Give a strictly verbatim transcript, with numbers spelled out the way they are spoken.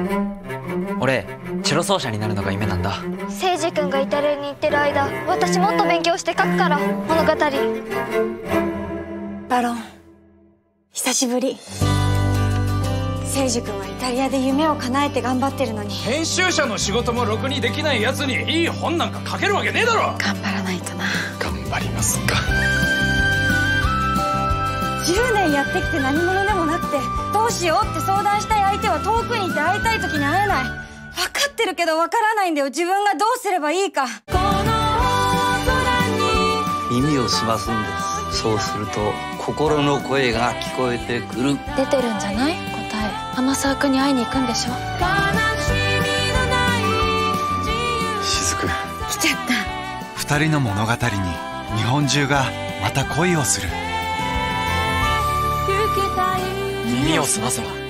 俺チェロ奏者になるのが夢なんだ。 聖司君がイタリアに行ってる間、私もっと勉強して書くから物語。 バロン、久しぶり。聖司君はイタリアで夢を叶えて頑張ってるのに、 編集者の仕事もろくにできないやつにいい本なんか書けるわけねえだろ。 頑張らないとな。 頑張りますか。 じゅうねんやってきて何者でもなくて、どうしようって相談したい相手は遠くにいて会いたい時に会えない。分かってるけど分からないんだよ、自分がどうすればいいか。この耳を澄ますんです。そうすると心の声が聞こえてくる。 出てるんじゃない？答え。天沢君に会いに行くんでしょ。 雫、 来ちゃった。 二人の物語に日本中がまた恋をする。 耳をすませば